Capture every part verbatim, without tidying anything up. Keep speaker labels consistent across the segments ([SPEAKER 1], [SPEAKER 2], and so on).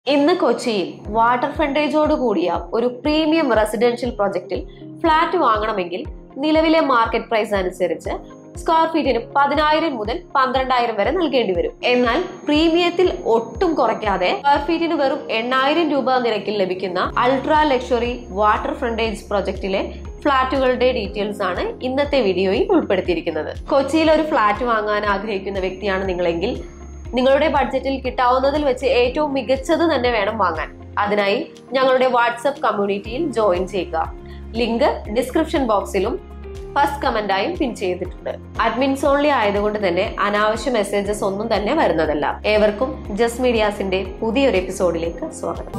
[SPEAKER 1] ഇന്ന് കൊച്ചിയിൽ വാട്ടർ ഫ്രണ്ടേജോട് കൂടിയ ഒരു പ്രീമിയം റെസിഡൻഷ്യൽ പ്രൊജക്റ്റിൽ ഫ്ളാറ്റ് വാങ്ങണമെങ്കിൽ നിലവിലെ മാർക്കറ്റ് പ്രൈസ് അനുസരിച്ച് സ്ക്വയർ ഫീറ്റിന് പതിനായിരം മുതൽ പന്ത്രണ്ടായിരം വരെ നൽകേണ്ടി വരും. എന്നാൽ പ്രീമിയത്തിൽ ഒട്ടും കുറയ്ക്കാതെ സ്ക്വയർ ഫീറ്റിന് വെറും എണ്ണായിരം രൂപ നിരക്കിൽ ലഭിക്കുന്ന അൾട്രാ ലക്ഷറി വാട്ടർ ഫ്രണ്ടേജ് പ്രൊജക്റ്റിലെ ഫ്ളാറ്റുകളുടെ ഡീറ്റെയിൽസ് ആണ് ഇന്നത്തെ വീഡിയോയിൽ ഉൾപ്പെടുത്തിയിരിക്കുന്നത്. കൊച്ചിയിൽ ഒരു ഫ്ളാറ്റ് വാങ്ങാൻ ആഗ്രഹിക്കുന്ന വ്യക്തിയാണ് നിങ്ങളെങ്കിൽ നിങ്ങളുടെ ബഡ്ജറ്റിൽ കിട്ടാവുന്നതിൽ വെച്ച് ഏറ്റവും മികച്ചത് തന്നെ വേണം വാങ്ങാൻ. അതിനായി ഞങ്ങളുടെ വാട്സ്ആപ്പ് കമ്മ്യൂണിറ്റിയിൽ ജോയിൻ ചെയ്യുക. ലിങ്ക് ഡിസ്ക്രിപ്ഷൻ ബോക്സിലും ഫസ്റ്റ് കമന്റായും പിൻ ചെയ്തിട്ടുണ്ട്. അഡ്മിൻസ് ഓൺലി ആയതുകൊണ്ട് തന്നെ അനാവശ്യ മെസ്സേജസ് ഒന്നും തന്നെ വരുന്നതല്ല. ഏവർക്കും ജസ്റ്റ് മീഡിയാസിന്റെ പുതിയൊരു എപ്പിസോഡിലേക്ക് സ്വാഗതം.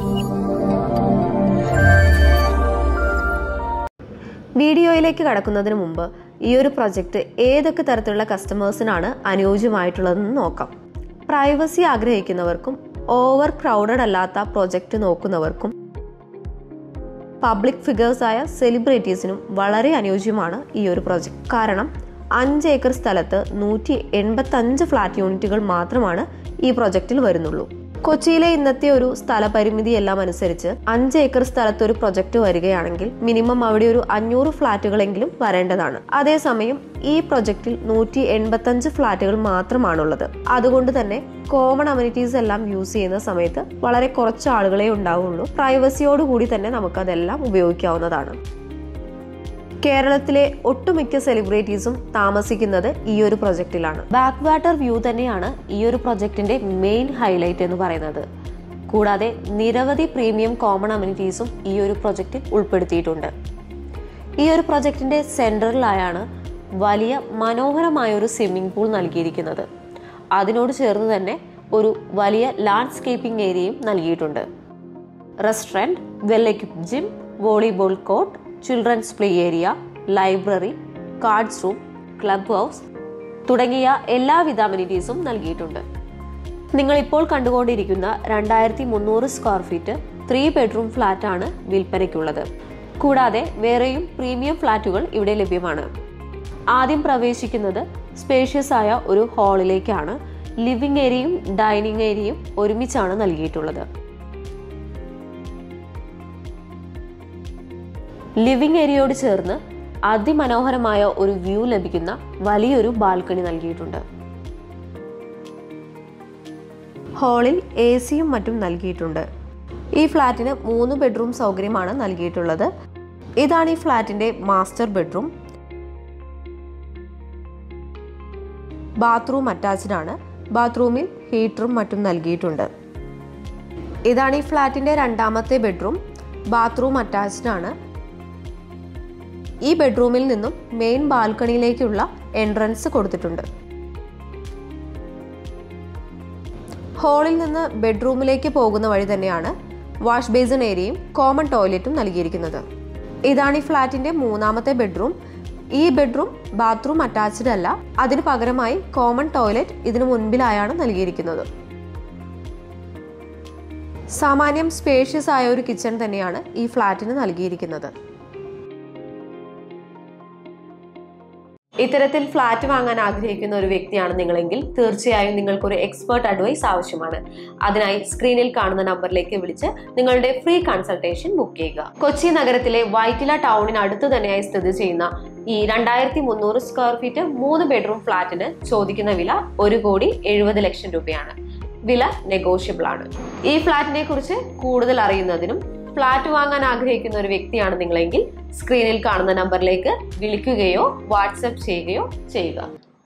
[SPEAKER 1] വീഡിയോയിലേക്ക് കടക്കുന്നതിന് മുമ്പ് ഈ ഒരു പ്രൊജക്ട് ഏതൊക്കെ തരത്തിലുള്ള കസ്റ്റമേഴ്സിനാണ് അനുയോജ്യമായിട്ടുള്ളതെന്ന് നോക്കാം. പ്രൈവസി ആഗ്രഹിക്കുന്നവർക്കും ഓവർ ക്രൗഡഡ് അല്ലാത്ത പ്രൊജക്ട് നോക്കുന്നവർക്കും പബ്ലിക് ഫിഗേഴ്സായ സെലിബ്രിറ്റീസിനും വളരെ അനുയോജ്യമാണ് ഈ ഒരു പ്രൊജക്ട്. കാരണം അഞ്ച് ഏക്കർ സ്ഥലത്ത് നൂറ്റി എൺപത്തി അഞ്ച് ഫ്ലാറ്റ് യൂണിറ്റുകൾ മാത്രമാണ് ഈ പ്രൊജക്റ്റിൽ വരുന്നുള്ളൂ. കൊച്ചിയിലെ ഇന്നത്തെ ഒരു സ്ഥലപരിമിതി എല്ലാം അനുസരിച്ച് അഞ്ച് ഏക്കർ സ്ഥലത്ത് ഒരു പ്രൊജക്ട് വരികയാണെങ്കിൽ മിനിമം അവിടെ ഒരു അഞ്ഞൂറ് ഫ്ലാറ്റുകളെങ്കിലും വരേണ്ടതാണ്. അതേസമയം ഈ പ്രൊജക്റ്റിൽ നൂറ്റി എൺപത്തി അഞ്ച് ഫ്ലാറ്റുകൾ മാത്രമാണുള്ളത്. അതുകൊണ്ട് തന്നെ കോമൺ അമ്യൂണിറ്റീസ് എല്ലാം യൂസ് ചെയ്യുന്ന സമയത്ത് വളരെ കുറച്ച് ആളുകളെ ഉണ്ടാവുള്ളൂ. പ്രൈവസിയോടുകൂടി തന്നെ നമുക്കതെല്ലാം ഉപയോഗിക്കാവുന്നതാണ്. കേരളത്തിലെ ഒട്ടുമിക്ക സെലിബ്രിറ്റീസും താമസിക്കുന്നത് ഈ ഒരു പ്രൊജക്റ്റിലാണ്. ബാക്ക് വാട്ടർ വ്യൂ തന്നെയാണ് ഈ ഒരു പ്രൊജക്ടിന്റെ മെയിൻ ഹൈലൈറ്റ് എന്ന് പറയുന്നത്. കൂടാതെ നിരവധി പ്രീമിയം കോമൺ അമ്യൂണിറ്റീസും ഈ ഒരു പ്രൊജക്റ്റിൽ ഉൾപ്പെടുത്തിയിട്ടുണ്ട്. ഈ ഒരു പ്രൊജക്ടിന്റെ സെൻട്രലിലായാണ് വലിയ മനോഹരമായ ഒരു സ്വിമ്മിംഗ് പൂൾ നൽകിയിരിക്കുന്നത്. അതിനോട് ചേർന്ന് തന്നെ ഒരു വലിയ ലാൻഡ്സ്കേപ്പിംഗ് ഏരിയയും നൽകിയിട്ടുണ്ട്. Restaurant, well equipped gym, volleyball court, children's play area, library, cards room, club house തുടങ്ങിയ എല്ലാവിധ അമ്യൂണിറ്റീസും നൽകിയിട്ടുണ്ട്. നിങ്ങൾ ഇപ്പോൾ കണ്ടുകൊണ്ടിരിക്കുന്ന രണ്ടായിരത്തി മുന്നൂറ് square feet three bedroom flat ആണ് വിൽപ്പനയ്ക്കുള്ളത്. കൂടാതെ വേറെയും പ്രീമിയം ഫ്ലാറ്റുകൾ ഇവിടെ ലഭ്യമാണ്. ആദ്യം പ്രവേശിക്കുന്നത് സ്പേഷ്യസ് ആയ ഒരു ഹാളിലേക്കാണ്. ലിവിംഗ് ഏരിയയും ഡൈനിങ് ഏരിയയും ഒരുമിച്ചാണ് നൽകിയിട്ടുള്ളത്. ലിവിംഗ് ഏരിയയോട് ചേർന്ന് അതിമനോഹരമായ ഒരു വ്യൂ ലഭിക്കുന്ന വലിയൊരു ബാൽക്കണി നൽകിയിട്ടുണ്ട്. ഹാളിൽ എ സിയും മറ്റും നൽകിയിട്ടുണ്ട്. ഈ ഫ്ലാറ്റിന് മൂന്ന് ബെഡ്റൂം സൗകര്യമാണ് നൽകിയിട്ടുള്ളത്. ഇതാണ് ഈ ഫ്ലാറ്റിന്റെ മാസ്റ്റർ ബെഡ്റൂം. ബാത്റൂം അറ്റാച്ച്ഡ് ആണ്. ബാത്റൂമിൽ ഹീറ്ററും മറ്റും നൽകിയിട്ടുണ്ട്. ഇതാണ് ഈ ഫ്ലാറ്റിന്റെ രണ്ടാമത്തെ ബെഡ്റൂം. ബാത്റൂം അറ്റാച്ച്ഡ് ആണ്. ഈ ബെഡ്റൂമിൽ നിന്നും മെയിൻ ബാൽക്കണിയിലേക്കുള്ള എൻട്രൻസ് കൊടുത്തിട്ടുണ്ട്. ഹാളിൽ നിന്ന് ബെഡ്റൂമിലേക്ക് പോകുന്ന വഴി തന്നെയാണ് വാഷ് ബേസിൻ ഏരിയയും കോമൺ ടോയ്ലറ്റും നൽകിയിരിക്കുന്നത്. ഇതാണ് ഈ ഫ്ലാറ്റിന്റെ മൂന്നാമത്തെ ബെഡ്റൂം. ഈ ബെഡ്റൂം ബാത്റൂം അറ്റാച്ച്ഡ് അല്ല. അതിന് പകരമായി കോമൺ ടോയ്ലറ്റ് ഇതിനു മുൻപിലായാണ് നൽകിയിരിക്കുന്നത്. സാമാന്യം സ്പേഷ്യസ് ആയ ഒരു കിച്ചൺ തന്നെയാണ് ഈ ഫ്ലാറ്റിന് നൽകിയിരിക്കുന്നത്. ഇത്തരത്തിൽ ഫ്ലാറ്റ് വാങ്ങാൻ ആഗ്രഹിക്കുന്ന ഒരു വ്യക്തിയാണ് നിങ്ങളെങ്കിൽ തീർച്ചയായും നിങ്ങൾക്കൊരു എക്സ്പേർട്ട് അഡ്വൈസ് ആവശ്യമാണ്. അതിനായി സ്ക്രീനിൽ കാണുന്ന നമ്പറിലേക്ക് വിളിച്ച് നിങ്ങളുടെ ഫ്രീ കൺസൾട്ടേഷൻ ബുക്ക് ചെയ്യുക. കൊച്ചി നഗരത്തിലെ വൈറ്റില ടൗണിന് അടുത്ത് തന്നെയായി സ്ഥിതി ചെയ്യുന്ന ഈ രണ്ടായിരത്തി മുന്നൂറ് സ്ക്വയർ ഫീറ്റ് മൂന്ന് ബെഡ്റൂം ഫ്ലാറ്റിന് ചോദിക്കുന്ന വില ഒരു കോടി എഴുപത് ലക്ഷം രൂപയാണ്. വില നെഗോഷ്യബിൾ ആണ്. ഈ ഫ്ലാറ്റിനെ കുറിച്ച് കൂടുതൽ അറിയുന്നതിനും ഫ്ലാറ്റ് വാങ്ങാൻ ആഗ്രഹിക്കുന്ന ഒരു വ്യക്തിയാണ് നിങ്ങളെങ്കിൽ സ്ക്രീനിൽ കാണുന്ന നമ്പറിലേക്ക് വിളിക്കുകയോ വാട്സ്ആപ്പ് ചെയ്യുകയോ ചെയ്യുക.